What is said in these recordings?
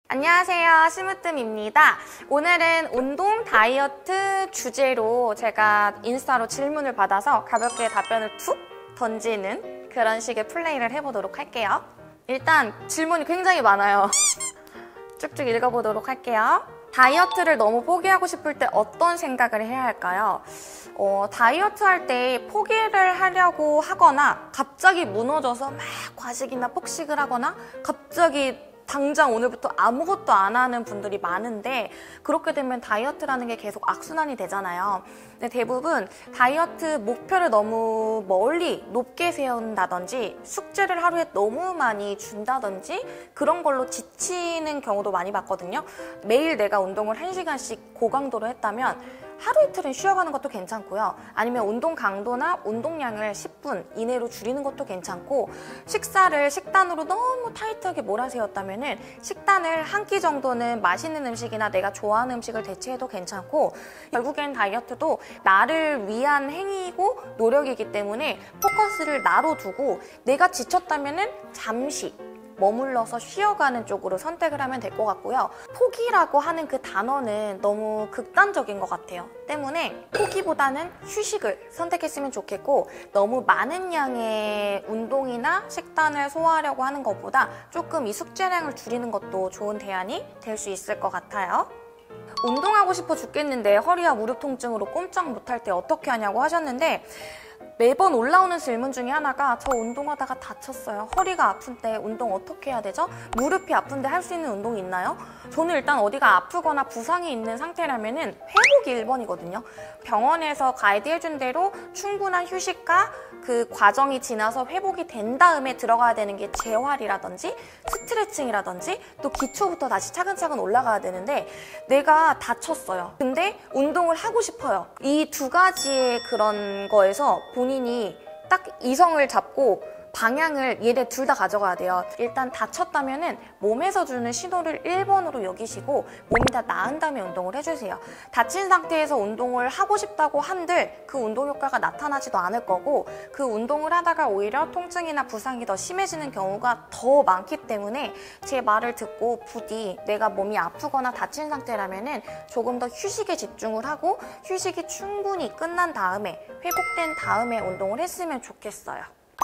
안녕하세요, 심으뜸입니다. 오늘은 운동 다이어트 주제로 제가 인스타로 질문을 받아서 가볍게 답변을 툭 던지는 그런 식의 플레이를 해보도록 할게요. 일단 질문이 굉장히 많아요. 쭉쭉 읽어보도록 할게요. 다이어트를 너무 포기하고 싶을 때 어떤 생각을 해야 할까요? 다이어트 할 때 포기를 하려고 하거나 갑자기 무너져서 막 과식이나 폭식을 하거나 갑자기 당장 오늘부터 아무것도 안 하는 분들이 많은데, 그렇게 되면 다이어트라는 게 계속 악순환이 되잖아요. 근데 대부분 다이어트 목표를 너무 멀리 높게 세운다든지 숙제를 하루에 너무 많이 준다든지 그런 걸로 지치는 경우도 많이 봤거든요. 매일 내가 운동을 1시간씩 고강도로 했다면 하루 이틀은 쉬어가는 것도 괜찮고요. 아니면 운동 강도나 운동량을 10분 이내로 줄이는 것도 괜찮고, 식단으로 너무 타이트하게 몰아세웠다면은 식단을 한 끼 정도는 맛있는 음식이나 내가 좋아하는 음식을 대체해도 괜찮고, 결국엔 다이어트도 나를 위한 행위이고 노력이기 때문에 포커스를 나로 두고 내가 지쳤다면은 잠시 머물러서 쉬어가는 쪽으로 선택을 하면 될 것 같고요. 포기라고 하는 그 단어는 너무 극단적인 것 같아요. 때문에 포기보다는 휴식을 선택했으면 좋겠고, 너무 많은 양의 운동이나 식단을 소화하려고 하는 것보다 조금 이 숙제량을 줄이는 것도 좋은 대안이 될 수 있을 것 같아요. 운동하고 싶어 죽겠는데 허리와 무릎 통증으로 꼼짝 못할 때 어떻게 하냐고 하셨는데, 매번 올라오는 질문 중에 하나가 저 운동하다가 다쳤어요. 허리가 아픈데 운동 어떻게 해야 되죠? 무릎이 아픈데 할 수 있는 운동이 있나요? 저는 일단 어디가 아프거나 부상이 있는 상태라면은 회복이 1번이거든요. 병원에서 가이드해준 대로 충분한 휴식과 그 과정이 지나서 회복이 된 다음에 들어가야 되는 게 재활이라든지 스트레칭이라든지 또 기초부터 다시 차근차근 올라가야 되는데, 내가 다쳤어요. 근데 운동을 하고 싶어요. 이 두 가지의 그런 거에서 본인이 딱 이성을 잡고 방향을 얘네 둘 다 가져가야 돼요. 일단 다쳤다면은 몸에서 주는 신호를 1번으로 여기시고 몸이 다 나은 다음에 운동을 해주세요. 다친 상태에서 운동을 하고 싶다고 한들 그 운동 효과가 나타나지도 않을 거고, 그 운동을 하다가 오히려 통증이나 부상이 더 심해지는 경우가 더 많기 때문에 제 말을 듣고 부디 내가 몸이 아프거나 다친 상태라면은 조금 더 휴식에 집중을 하고, 휴식이 충분히 끝난 다음에 회복된 다음에 운동을 했으면 좋겠어요.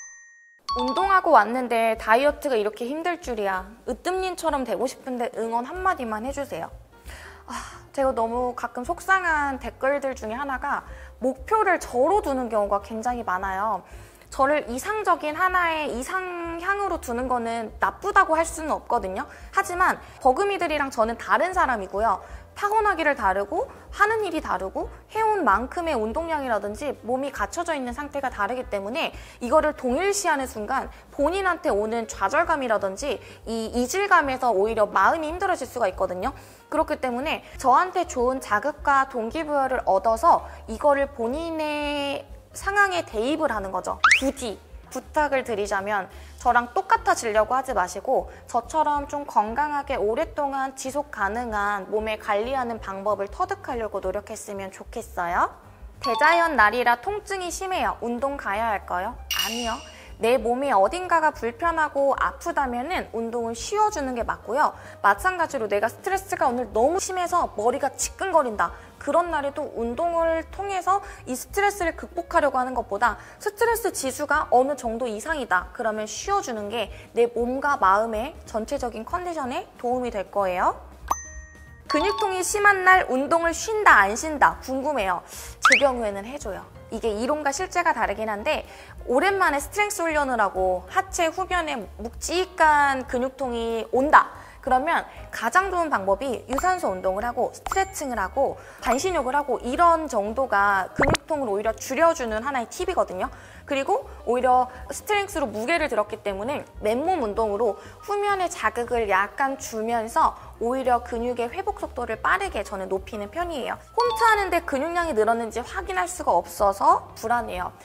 운동하고 왔는데 다이어트가 이렇게 힘들 줄이야. 으뜸님처럼 되고 싶은데 응원 한마디만 해주세요. 제가 너무 가끔 속상한 댓글들 중에 하나가 목표를 저로 두는 경우가 굉장히 많아요. 저를 이상적인 하나의 이상향으로 두는 거는 나쁘다고 할 수는 없거든요. 하지만 버금이들이랑 저는 다른 사람이고요. 타고나기를 다르고 하는 일이 다르고 해온 만큼의 운동량이라든지 몸이 갖춰져 있는 상태가 다르기 때문에 이거를 동일시하는 순간 본인한테 오는 좌절감이라든지 이 이질감에서 오히려 마음이 힘들어질 수가 있거든요. 그렇기 때문에 저한테 좋은 자극과 동기부여를 얻어서 이거를 본인의 상황에 대입을 하는 거죠. 부디 부탁을 드리자면 저랑 똑같아지려고 하지 마시고 저처럼 좀 건강하게 오랫동안 지속 가능한 몸을 관리하는 방법을 터득하려고 노력했으면 좋겠어요. 대자연 날이라 통증이 심해요. 운동 가야 할까요? 아니요. 내 몸이 어딘가가 불편하고 아프다면은 운동을 쉬어주는 게 맞고요. 마찬가지로 내가 스트레스가 오늘 너무 심해서 머리가 지끈거린다. 그런 날에도 운동을 통해서 이 스트레스를 극복하려고 하는 것보다 스트레스 지수가 어느 정도 이상이다. 그러면 쉬어주는 게 내 몸과 마음의 전체적인 컨디션에 도움이 될 거예요. 근육통이 심한 날 운동을 쉰다 안 쉰다 궁금해요. 제 경우에는 해줘요. 이게 이론과 실제가 다르긴 한데, 오랜만에 스트렝스 훈련을 하고 하체 후변에 묵직한 근육통이 온다. 그러면 가장 좋은 방법이 유산소 운동을 하고 스트레칭을 하고 반신욕을 하고 이런 정도가 근육통을 오히려 줄여주는 하나의 팁이거든요. 그리고 오히려 스트렝스로 무게를 들었기 때문에 맨몸 운동으로 후면의 자극을 약간 주면서 오히려 근육의 회복 속도를 빠르게 저는 높이는 편이에요. 홈트 하는데 근육량이 늘었는지 확인할 수가 없어서 불안해요.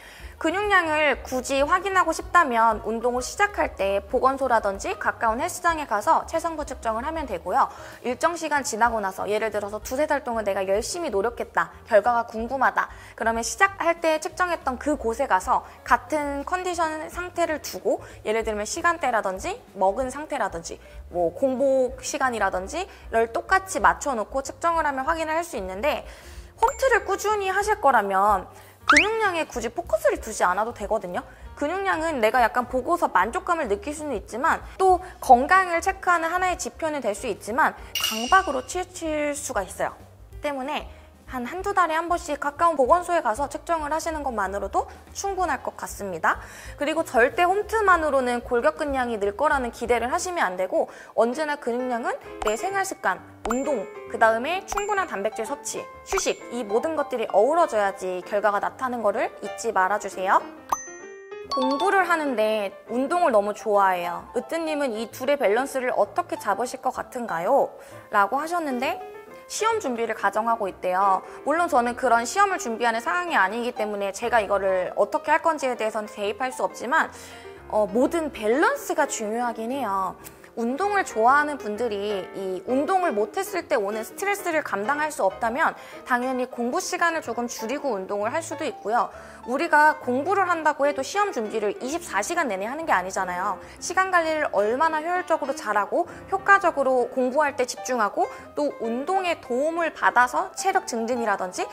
근육량을 굳이 확인하고 싶다면 운동을 시작할 때 보건소라든지 가까운 헬스장에 가서 체성분 측정을 하면 되고요. 일정 시간 지나고 나서 예를 들어서 2-3달 동안 내가 열심히 노력했다. 결과가 궁금하다. 그러면 시작할 때 측정했던 그 곳에 가서 같은 컨디션 상태를 두고 예를 들면 시간대라든지 먹은 상태라든지 뭐 공복 시간이라든지를 똑같이 맞춰놓고 측정을 하면 확인을 할 수 있는데 홈트를 꾸준히 하실 거라면 근육량에 굳이 포커스를 두지 않아도 되거든요. 근육량은 내가 약간 보고서 만족감을 느낄 수는 있지만 또 건강을 체크하는 하나의 지표는 될 수 있지만 강박으로 치우칠 수가 있어요. 때문에 한두 달에 한 번씩 가까운 보건소에 가서 측정을 하시는 것만으로도 충분할 것 같습니다. 그리고 절대 홈트만으로는 골격근량이 늘 거라는 기대를 하시면 안 되고 언제나 근육량은 내 생활 습관, 운동, 그 다음에 충분한 단백질 섭취, 휴식 이 모든 것들이 어우러져야지 결과가 나타나는 거를 잊지 말아주세요. 공부를 하는데 운동을 너무 좋아해요. 으뜸님은 이 둘의 밸런스를 어떻게 잡으실 것 같은가요? 라고 하셨는데 시험 준비를 가정하고 있대요. 물론 저는 그런 시험을 준비하는 상황이 아니기 때문에 제가 이거를 어떻게 할 건지에 대해서는 대입할 수 없지만 모든 밸런스가 중요하긴 해요. 운동을 좋아하는 분들이 이 운동을 못했을 때 오는 스트레스를 감당할 수 없다면 당연히 공부 시간을 조금 줄이고 운동을 할 수도 있고요. 우리가 공부를 한다고 해도 시험 준비를 24시간 내내 하는 게 아니잖아요. 시간 관리를 얼마나 효율적으로 잘하고 효과적으로 공부할 때 집중하고 또 운동에 도움을 받아서 체력 증진이라든지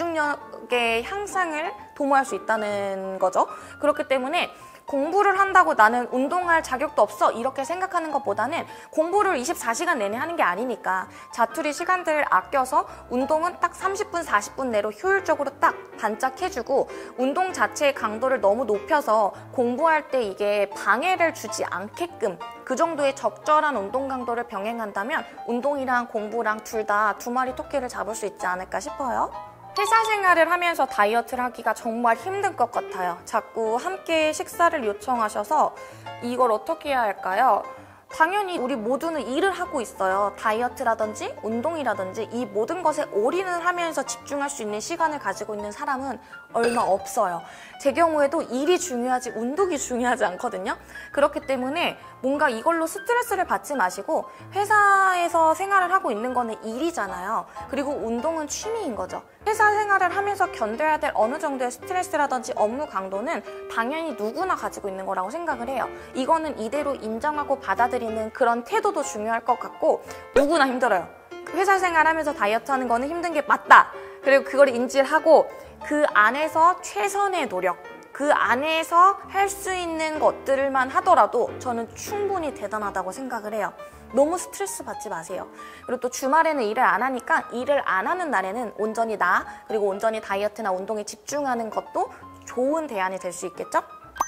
집중력의 향상을 도모할 수 있다는 거죠. 그렇기 때문에 공부를 한다고 나는 운동할 자격도 없어 이렇게 생각하는 것보다는 공부를 24시간 내내 하는 게 아니니까 자투리 시간들을 아껴서 운동은 딱 30분, 40분 내로 효율적으로 딱 반짝해주고 운동 자체의 강도를 너무 높여서 공부할 때 이게 방해를 주지 않게끔 그 정도의 적절한 운동 강도를 병행한다면 운동이랑 공부랑 둘 다 두 마리 토끼를 잡을 수 있지 않을까 싶어요. 회사 생활을 하면서 다이어트를 하기가 정말 힘든 것 같아요. 자꾸 함께 식사를 요청하셔서 이걸 어떻게 해야 할까요? 당연히 우리 모두는 일을 하고 있어요. 다이어트라든지 운동이라든지 이 모든 것에 올인을 하면서 집중할 수 있는 시간을 가지고 있는 사람은 얼마 없어요. 제 경우에도 일이 중요하지 운동이 중요하지 않거든요. 그렇기 때문에 뭔가 이걸로 스트레스를 받지 마시고 회사에서 생활을 하고 있는 거는 일이잖아요. 그리고 운동은 취미인 거죠. 회사 생활을 하면서 견뎌야 될 어느 정도의 스트레스라든지 업무 강도는 당연히 누구나 가지고 있는 거라고 생각을 해요. 이거는 이대로 인정하고 받아들이는 그런 태도도 중요할 것 같고 누구나 힘들어요. 회사 생활하면서 다이어트 하는 거는 힘든 게 맞다. 그리고 그걸 인지를 하고 그 안에서 최선의 노력 그 안에서 할 수 있는 것들만 하더라도 저는 충분히 대단하다고 생각을 해요. 너무 스트레스 받지 마세요. 그리고 또 주말에는 일을 안 하니까 일을 안 하는 날에는 온전히 나 그리고 온전히 다이어트나 운동에 집중하는 것도 좋은 대안이 될 수 있겠죠?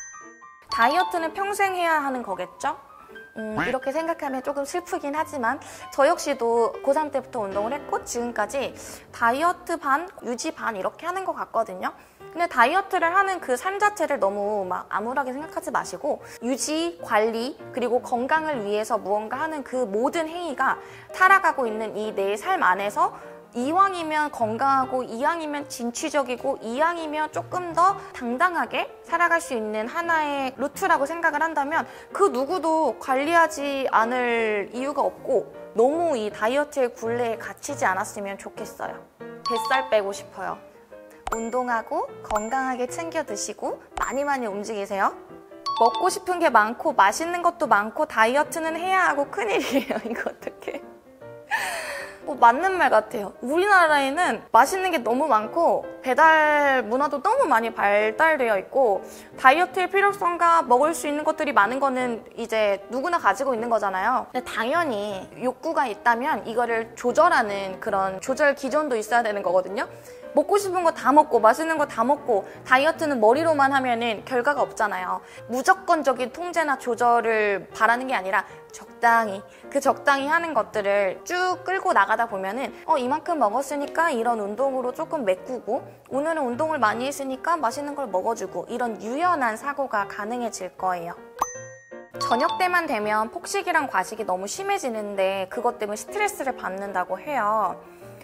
다이어트는 평생 해야 하는 거겠죠? 이렇게 생각하면 조금 슬프긴 하지만 저 역시도 고3 때부터 운동을 했고 지금까지 다이어트 반, 유지 반 이렇게 하는 것 같거든요. 근데 다이어트를 하는 그 삶 자체를 너무 막 암울하게 생각하지 마시고 유지, 관리, 그리고 건강을 위해서 무언가 하는 그 모든 행위가 살아가고 있는 이 내 삶 안에서 이왕이면 건강하고 이왕이면 진취적이고 이왕이면 조금 더 당당하게 살아갈 수 있는 하나의 루트라고 생각을 한다면 그 누구도 관리하지 않을 이유가 없고 너무 이 다이어트의 굴레에 갇히지 않았으면 좋겠어요. 뱃살 빼고 싶어요. 운동하고 건강하게 챙겨 드시고 많이 움직이세요. 먹고 싶은 게 많고 맛있는 것도 많고 다이어트는 해야 하고 큰일이에요. 이거 어떡해. 맞는 말 같아요. 우리나라에는 맛있는 게 너무 많고 배달 문화도 너무 많이 발달되어 있고 다이어트의 필요성과 먹을 수 있는 것들이 많은 거는 이제 누구나 가지고 있는 거잖아요. 근데 당연히 욕구가 있다면 이거를 조절하는 그런 조절 기준도 있어야 되는 거거든요. 먹고 싶은 거 다 먹고 맛있는 거 다 먹고 다이어트는 머리로만 하면은 결과가 없잖아요. 무조건적인 통제나 조절을 바라는 게 아니라 적당히 그 적당히 하는 것들을 쭉 끌고 나가다 보면은 이만큼 먹었으니까 이런 운동으로 조금 메꾸고 오늘은 운동을 많이 했으니까 맛있는 걸 먹어주고 이런 유연한 사고가 가능해질 거예요. 저녁 때만 되면 폭식이랑 과식이 너무 심해지는데 그것 때문에 스트레스를 받는다고 해요.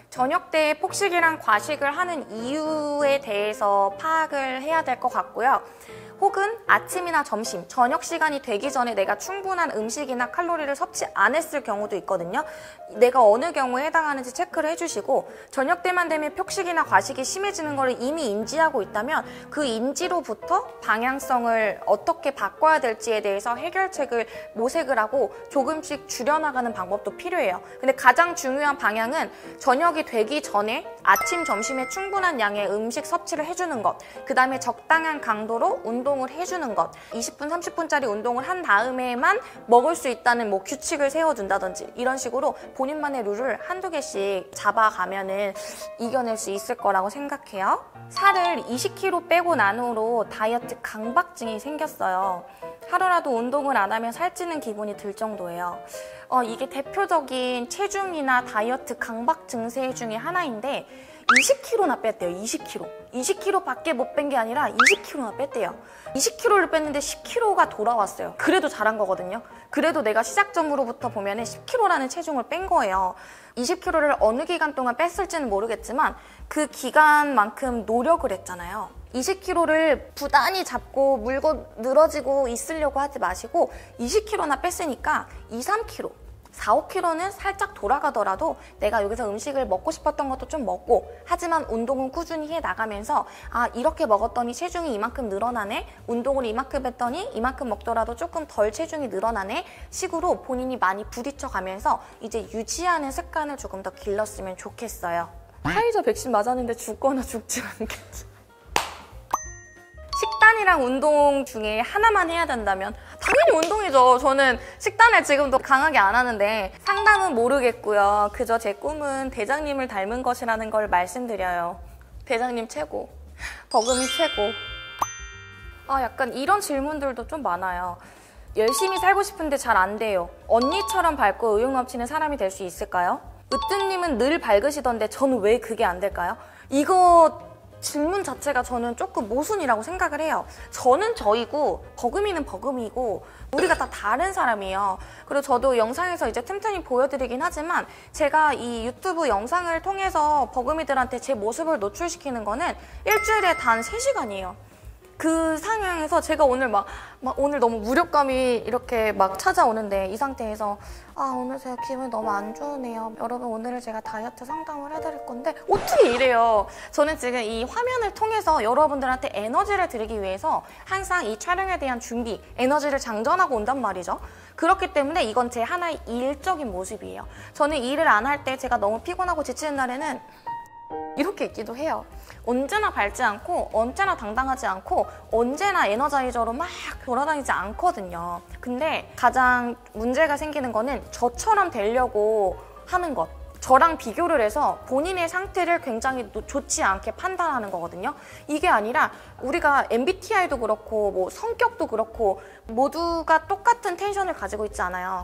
저녁 때 폭식이랑 과식을 하는 이유에 대해서 파악을 해야 될 것 같고요. 혹은 아침이나 점심, 저녁 시간이 되기 전에 내가 충분한 음식이나 칼로리를 섭취 안 했을 경우도 있거든요. 내가 어느 경우에 해당하는지 체크를 해주시고, 저녁 때만 되면 폭식이나 과식이 심해지는 걸 이미 인지하고 있다면 그 인지로부터 방향성을 어떻게 바꿔야 될지에 대해서 해결책을 모색을 하고 조금씩 줄여나가는 방법도 필요해요. 근데 가장 중요한 방향은 저녁이 되기 전에 아침, 점심에 충분한 양의 음식 섭취를 해주는 것, 그 다음에 적당한 강도로 운동을 해주는 것, 20분, 30분짜리 운동을 한 다음에만 먹을 수 있다는 뭐 규칙을 세워둔다든지 이런 식으로 본인만의 룰을 한두 개씩 잡아가면은 이겨낼 수 있을 거라고 생각해요. 살을 20kg 빼고 난 후로 다이어트 강박증이 생겼어요. 하루라도 운동을 안 하면 살찌는 기분이 들 정도예요. 이게 대표적인 체중이나 다이어트 강박 증세 중에 하나인데 20kg나 뺐대요. 20kg. 20kg 밖에 못 뺀 게 아니라 20kg나 뺐대요. 20kg를 뺐는데 10kg가 돌아왔어요. 그래도 잘한 거거든요. 그래도 내가 시작점으로부터 보면 10kg라는 체중을 pen 거예요. 20kg를 어느 기간 동안 뺐을지는 모르겠지만 그 기간만큼 노력을 했잖아요. 20kg를 부단히 잡고 물고 늘어지고 있으려고 하지 마시고 20kg나 뺐으니까 2, 3kg, 4, 5kg는 살짝 돌아가더라도 내가 여기서 음식을 먹고 싶었던 것도 좀 먹고, 하지만 운동은 꾸준히 해나가면서 이렇게 먹었더니 체중이 이만큼 늘어나네, 운동을 이만큼 했더니 이만큼 먹더라도 조금 덜 체중이 늘어나네 식으로 본인이 많이 부딪혀가면서 이제 유지하는 습관을 조금 더 길렀으면 좋겠어요. 화이자 백신 맞았는데 죽거나 죽지 않겠지. 식단이랑 운동 중에 하나만 해야 된다면 당연히 운동이죠. 저는 식단을 지금도 강하게 안 하는데 상담은 모르겠고요. 그저 제 꿈은 대장님을 닮은 것이라는 걸 말씀드려요. 대장님 최고. 버금이 최고. 약간 이런 질문들도 좀 많아요. 열심히 살고 싶은데 잘 안 돼요. 언니처럼 밝고 의욕 넘치는 사람이 될 수 있을까요? 으뜸님은 늘 밝으시던데 저는 왜 그게 안 될까요? 이거 질문 자체가 저는 조금 모순이라고 생각을 해요. 저는 저이고 버금이는 버금이고 우리가 다 다른 사람이에요. 그리고 저도 영상에서 이제 틈틈이 보여드리긴 하지만 제가 이 유튜브 영상을 통해서 버금이들한테 제 모습을 노출시키는 거는 일주일에 단 3시간이에요. 그 상황에서 제가 오늘 오늘 너무 무력감이 이렇게 막 찾아오는데 이 상태에서 오늘 제가 기분이 너무 안 좋으네요. 여러분 오늘은 제가 다이어트 상담을 해드릴 건데 어떻게 이래요? 저는 지금 이 화면을 통해서 여러분들한테 에너지를 드리기 위해서 항상 이 촬영에 대한 준비, 에너지를 장전하고 온단 말이죠. 그렇기 때문에 이건 제 하나의 일적인 모습이에요. 저는 일을 안 할 때 제가 너무 피곤하고 지치는 날에는 이렇게 있기도 해요. 언제나 밝지 않고 언제나 당당하지 않고 언제나 에너자이저로 막 돌아다니지 않거든요. 근데 가장 문제가 생기는 거는 저처럼 되려고 하는 것, 저랑 비교를 해서 본인의 상태를 굉장히 좋지 않게 판단하는 거거든요. 이게 아니라 우리가 MBTI도 그렇고 뭐 성격도 그렇고 모두가 똑같은 텐션을 가지고 있지 않아요.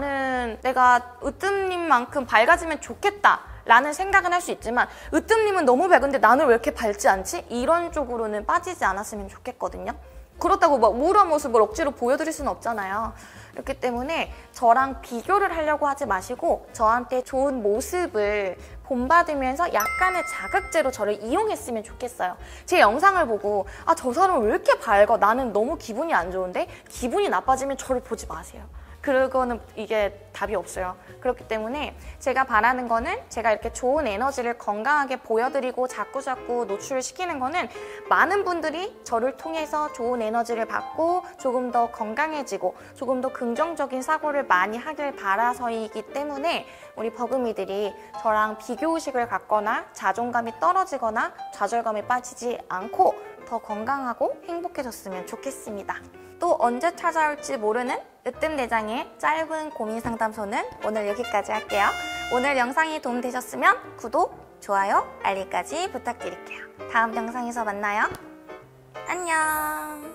나는 내가 으뜸님만큼 밝아지면 좋겠다 라는 생각은 할 수 있지만 으뜸님은 너무 밝은데 나는 왜 이렇게 밝지 않지? 이런 쪽으로는 빠지지 않았으면 좋겠거든요. 그렇다고 막 우울한 모습을 억지로 보여드릴 수는 없잖아요. 그렇기 때문에 저랑 비교를 하려고 하지 마시고 저한테 좋은 모습을 본받으면서 약간의 자극제로 저를 이용했으면 좋겠어요. 제 영상을 보고 저 사람 왜 이렇게 밝아? 나는 너무 기분이 안 좋은데? 기분이 나빠지면 저를 보지 마세요. 그거는 이게 답이 없어요. 그렇기 때문에 제가 바라는 거는 제가 이렇게 좋은 에너지를 건강하게 보여드리고 자꾸자꾸 노출시키는 거는 많은 분들이 저를 통해서 좋은 에너지를 받고 조금 더 건강해지고 조금 더 긍정적인 사고를 많이 하길 바라서이기 때문에 우리 버금이들이 저랑 비교의식을 갖거나 자존감이 떨어지거나 좌절감에 빠지지 않고 더 건강하고 행복해졌으면 좋겠습니다. 또 언제 찾아올지 모르는 으뜸대장의 짧은 고민 상담소는 오늘 여기까지 할게요. 오늘 영상이 도움되셨으면 구독, 좋아요, 알림까지 부탁드릴게요. 다음 영상에서 만나요. 안녕.